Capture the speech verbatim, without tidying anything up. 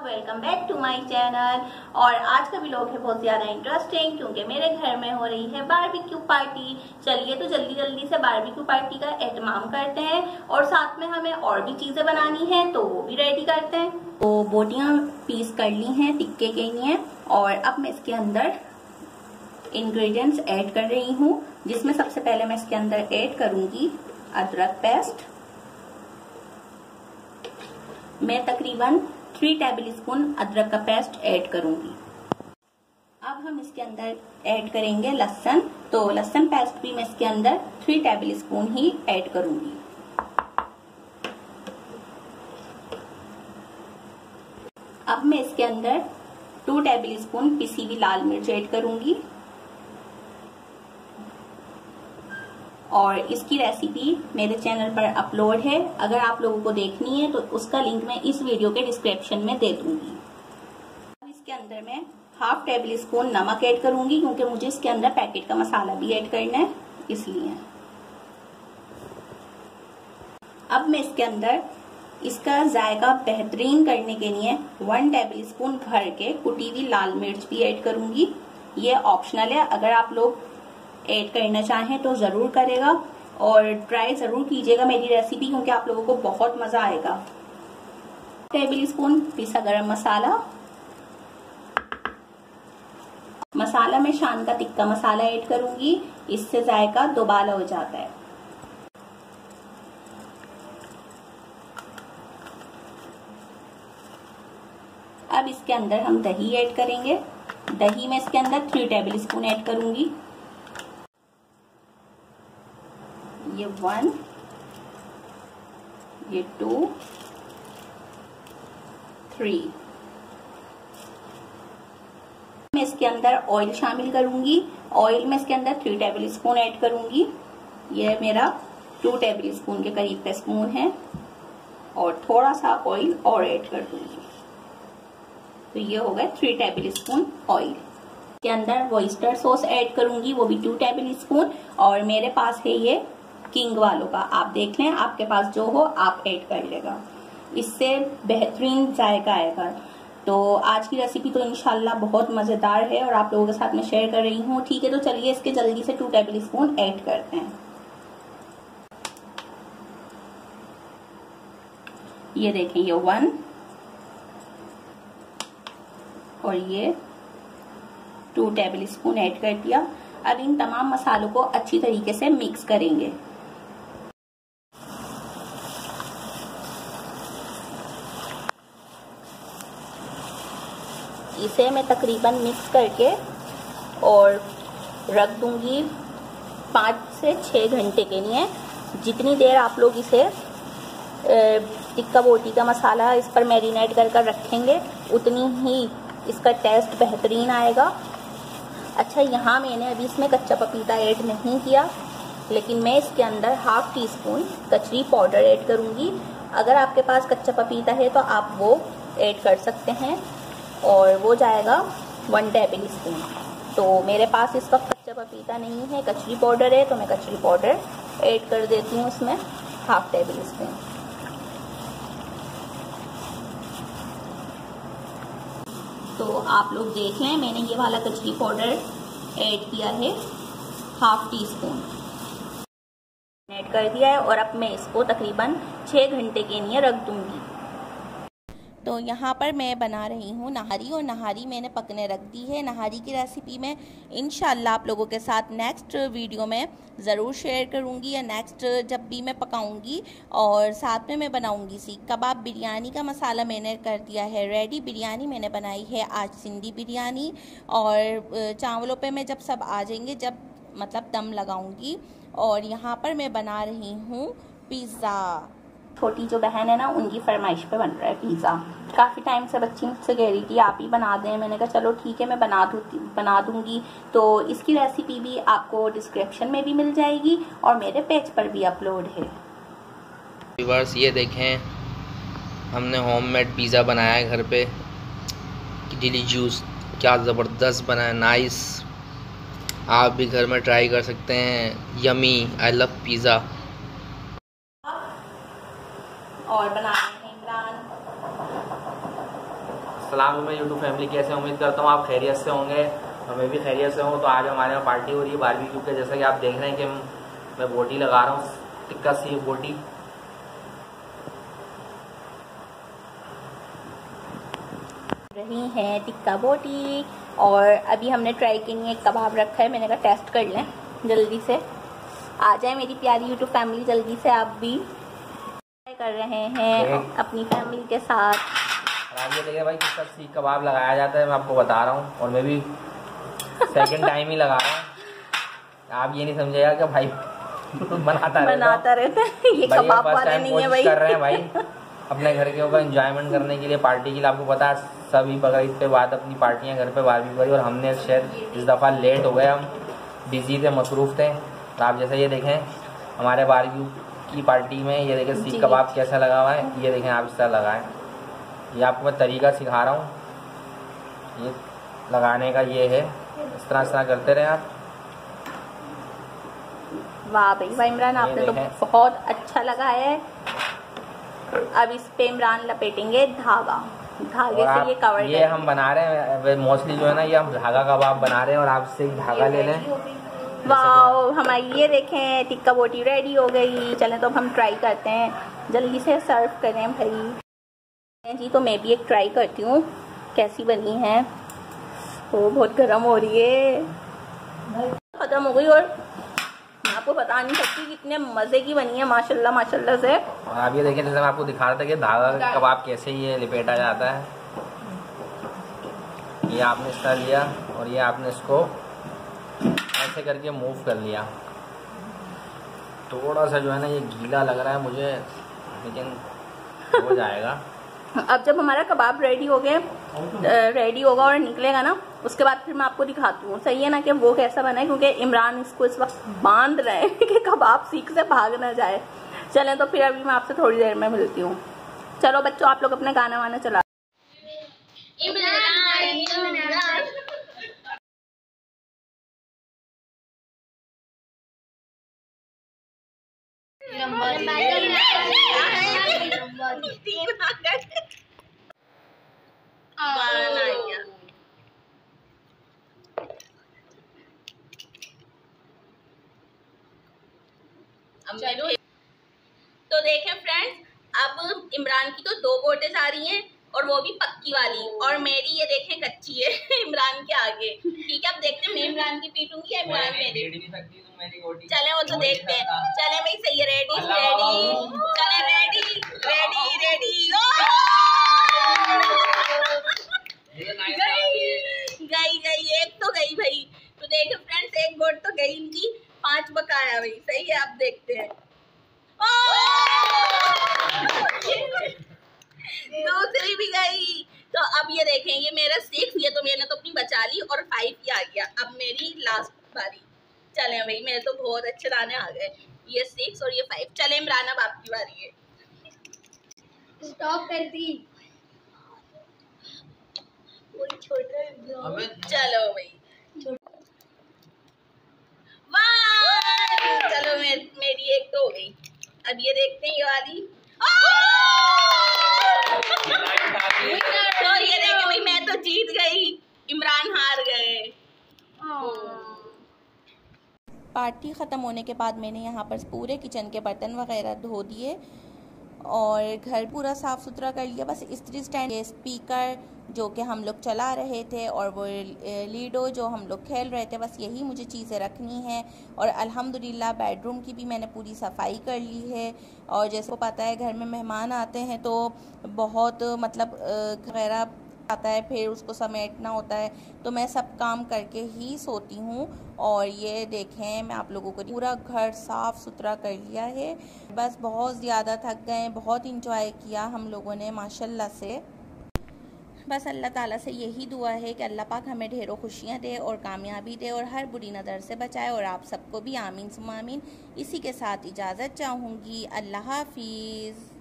Welcome back to my channel. और आज का व्लॉग है बहुत ज़्यादा इंटरेस्टिंग क्योंकि मेरे घर में हो रही है बारबेक्यू पार्टी। चलिए तो जल्दी जल्दी से बारबेक्यू पार्टी का एहतमाम करते हैं और साथ में हमें और भी चीज़ें बनानी हैं तो वो भी रेडी करते हैं। तो बोटियाँ पीस कर ली हैं टिक्के के लिए और अब मैं इसके अंदर इंग्रेडिएंट्स ऐड कर रही हूँ, जिसमें सबसे पहले मैं इसके अंदर ऐड करूंगी अदरक पेस्ट। मैं तकरीबन थ्री टेबल स्पून अदरक का पेस्ट ऐड करूंगी। अब हम इसके अंदर ऐड करेंगे लहसुन, तो लहसुन पेस्ट भी मैं इसके अंदर थ्री टेबल स्पून ही ऐड करूंगी। अब मैं इसके अंदर टू टेबल स्पून पिसी हुई लाल मिर्च ऐड करूंगी और इसकी रेसिपी मेरे चैनल पर अपलोड है। अगर आप लोगों को देखनी है तो उसका लिंक मैं इस वीडियो के डिस्क्रिप्शन में दे दूंगी। अब इसके अंदर मैं हाफ टेबल स्पून नमक ऐड करूंगी क्योंकि मुझे इसके अंदर पैकेट का मसाला भी ऐड करना है, इसलिए। अब मैं इसके अंदर इसका जायका बेहतरीन करने के लिए वन टेबल स्पून भर के कुटी हुई लाल मिर्च भी ऐड करूंगी। ये ऑप्शनल है, अगर आप लोग ऐड करना चाहें तो जरूर करेगा और ट्राई जरूर कीजिएगा मेरी रेसिपी क्योंकि आप लोगों को बहुत मजा आएगा। टेबल स्पून पिसा गरम मसाला, मसाला में शान का तिक्का मसाला ऐड करूंगी, इससे जायका दोबाला हो जाता है। अब इसके अंदर हम दही ऐड करेंगे। दही में इसके अंदर थ्री टेबल स्पून ऐड करूंगी। ये वन, ये टू, थ्री। मैं इसके अंदर ऑयल शामिल करूंगी। ऑयल में इसके अंदर थ्री टेबल स्पून ऐड करूंगी। ये मेरा टू टेबल स्पून के करीब का स्पून है और थोड़ा सा ऑयल और ऐड कर दूंगी, तो ये हो गया थ्री टेबल स्पून ऑयल। के अंदर वॉइस्टर सॉस ऐड करूंगी, वो भी टू टेबल स्पून। और मेरे पास है ये किंग वालों का, आप देख लें, आपके पास जो हो आप ऐड कर लेगा, इससे बेहतरीन जायका आएगा। तो आज की रेसिपी तो इंशाल्लाह बहुत मजेदार है और आप लोगों के साथ मैं शेयर कर रही हूँ। ठीक है, तो चलिए इसके जल्दी से टू टेबल स्पून ऐड करते हैं। ये देखें, ये वन और ये टू टेबल स्पून ऐड कर दिया। अब इन तमाम मसालों को अच्छी तरीके से मिक्स करेंगे। इसे मैं तकरीबन मिक्स करके और रख दूंगी पाँच से छः घंटे के लिए। जितनी देर आप लोग इसे टिक्का बोटी का मसाला इस पर मैरिनेट कर कर रखेंगे उतनी ही इसका टेस्ट बेहतरीन आएगा। अच्छा, यहाँ मैंने अभी इसमें कच्चा पपीता ऐड नहीं किया, लेकिन मैं इसके अंदर हाफ टी स्पून कचरी पाउडर ऐड करूँगी। अगर आपके पास कच्चा पपीता है तो आप वो ऐड कर सकते हैं और वो जाएगा वन टेबल स्पून। तो मेरे पास इसका कच्चा पपीता नहीं है, कचरी पाउडर है, तो मैं कचरी पाउडर ऐड कर देती हूँ इसमें हाफ टेबल स्पून। तो आप लोग देख लें, मैंने ये वाला कचरी पाउडर ऐड किया है हाफ टी स्पून ऐड कर दिया है और अब मैं इसको तकरीबन छः घंटे के लिए रख दूंगी। तो यहाँ पर मैं बना रही हूँ नहारी और नहारी मैंने पकने रख दी है। नहारी की रेसिपी मैं इंशाल्लाह आप लोगों के साथ नेक्स्ट वीडियो में ज़रूर शेयर करूँगी या नेक्स्ट जब भी मैं पकाऊँगी। और साथ में मैं बनाऊँगी सीख कबाब। बिरयानी का मसाला मैंने कर दिया है रेडी। बिरयानी मैंने बनाई है आज सिंधी बिरयानी और चावलों पे मैं जब सब आ जाएंगे जब मतलब दम लगाऊँगी। और यहाँ पर मैं बना रही हूँ पिज़्ज़ा। छोटी जो बहन है ना, उनकी फरमाइश पे बन रहा है पिज़्ज़ा। काफ़ी टाइम से बच्ची मुझसे कह रही थी आप ही बना दें। मैंने कहा चलो ठीक है, मैं बना दूँ बना दूँगी। तो इसकी रेसिपी भी आपको डिस्क्रिप्शन में भी मिल जाएगी और मेरे पेज पर भी अपलोड है। व्यूअर्स, ये देखें, हमने होममेड पिज़्ज़ा बनाया है घर पे। डिलीशियस, क्या ज़बरदस्त बना है, नाइस। आप भी घर में ट्राई कर सकते हैं। Yummy, I love pizza. और बना रहे हैं इमरान। अस्सलाम वालेकुम यूट्यूब फैमिली, कैसे उम्मीद करता हूँ आप खैरियत से होंगे और मैं भी खैरियत से हूँ। तो आज हमारे यहाँ पार्टी हो रही है बारबेक्यू के। जैसा कि आप देख रहे हैं कि मैं बोटी लगा रहा हूँ, टिक्का सी बोटी। रही है टिक्का बोटी और अभी हमने ट्राई के लिए एक कबाब रखा है। मैंने कहा टेस्ट कर लें, जल्दी से आ जाए मेरी प्यारी यूट्यूब फैमिली, जल्दी से आप भी ट्राई कर रहे हैं अपनी फैमिली के साथ। आप ये देखिए भाई किस तरह सीख कबाब लगाया जाता है, मैं आपको बता रहा हूँ और मैं भी सेकंड टाइम ही लगा रहा हूँ। आप ये नहीं समझेगा कि भाई बनाता बनाता रहता है, ये कबाब वाला नहीं है भाई। कर रहे हैं भाई अपने घर के ऊपर एंजॉयमेंट करने के लिए, पार्टी के लिए। आपको पता है सभी बकरीद पे बाद अपनी पार्टियां घर पे बारबेक्यू करी और हमने शायद इस दफ़ा लेट हो गए, हम बिजी थे, मसरूफ थे। तो आप जैसे ये देखें हमारे बारबेक्यू की पार्टी में ये देखें सीख कबाब कैसा लगा हुआ है। ये देखें आप इस तरह लगाएं, ये आपको मैं तरीका सिखा रहा हूँ ये लगाने का। ये है इस तरह इस तरह करते रहे आप। वाह भाई वाह इमरान, आपने तो बहुत अच्छा लगाया है। अब इस पे इमरान लपेटेंगे धागा, धागे से ये कवर। ये हम बना रहे हैं मोस्टली जो है ना, ये हम धागा कबाब बना रहे हैं और आपसे धागा ले लें। वाह हमारी ये देखें टिक्का बोटी रेडी हो गई। चलें तो अब हम ट्राई करते हैं, जल्दी से सर्व करें भाई जी। तो मैं भी एक ट्राई करती हूँ कैसी बनी है। वो बहुत गर्म हो रही है, खत्म हो गई और मैं आपको बता नहीं सकती कितने मजे की बनी है माशाल्लाह माशाल्लाह से। और आप ये देखिए जैसे मैं आपको दिखा रहा था कि धागा कबाब कैसे ये लिपेटा जाता है। ये आपने इस तरह लिया और ये आपने इसको ऐसे करके मूव कर लिया। थोड़ा सा जो है ना ये गीला लग रहा है मुझे, लेकिन हो जाएगा। अब जब हमारा कबाब रेडी हो गए, रेडी होगा और निकलेगा ना, उसके बाद फिर मैं आपको दिखाती हूँ, सही है ना, कि वो कैसा बना है। क्योंकि इमरान इसको इस वक्त बांध रहे हैं कि कबाब सीख से भाग ना जाए। चलें तो फिर अभी मैं आपसे थोड़ी देर में मिलती हूँ। चलो बच्चों आप लोग अपना गाना वाना चला। तो देखें फ्रेंड्स, अब इमरान की तो दो बोटें आ रही हैं और वो भी पक्की वाली, और मेरी ये देखें कच्ची है इमरान के आगे। ठीक है अब देखते हैं मैं इमरान की पीटूंगी या इमरान मेरी। चले वो तो देखते हैं। चले भाई सही है, रेडी रेडी, चले रेडी रेडी रेडी। गई गई एक तो गई भाई। तो देखे फ्रेंड्स एक बोट तो गई इनकी, पांच बकाया भाई। सही है आप देखते हैं, दूसरी भी गई। तो अब ये देखें ये मेरा सिक्स, ये तो मैंने तो अपनी बचा ली और फाइव ही आ गया। अब मेरी लास्ट बारी। चले भाई मेरे तो बहुत अच्छे दाने आ गए, ये सिक्स और ये फाइव। चले इमरान अब आपकी बारी है। स्टॉप कर दी। चलो भाई वाह, चलो मे, मेरी एक तो हो गई। अब ये देखते हैं ये वाली। तो ये देखे भाई मैं तो जीत गई, इमरान हार गए। पार्टी ख़त्म होने के बाद मैंने यहाँ पर पूरे किचन के बर्तन वगैरह धो दिए और घर पूरा साफ़ सुथरा कर लिया। बस इस्त्री स्टैंड, स्पीकर जो कि हम लोग चला रहे थे और वो लीडो जो हम लोग खेल रहे थे, बस यही मुझे चीज़ें रखनी है। और अल्हम्दुलिल्लाह बेडरूम की भी मैंने पूरी सफाई कर ली है। और जैसे को पता है घर में मेहमान आते हैं तो बहुत मतलब वगैरह आता है, फिर उसको समेटना होता है, तो मैं सब काम करके ही सोती हूँ। और ये देखें मैं आप लोगों को पूरा घर साफ़ सुथरा कर लिया है। बस बहुत ज़्यादा थक गए, बहुत इंजॉय किया हम लोगों ने माशाल्लाह से। बस अल्लाह ताला से यही दुआ है कि अल्लाह पाक हमें ढेरों खुशियाँ दे और कामयाबी दे और हर बुरी नज़र से बचाए, और आप सबको भी आमीन सुम्मा आमीन। इसी के साथ इजाज़त चाहूँगी। अल्लाह हाफिज़।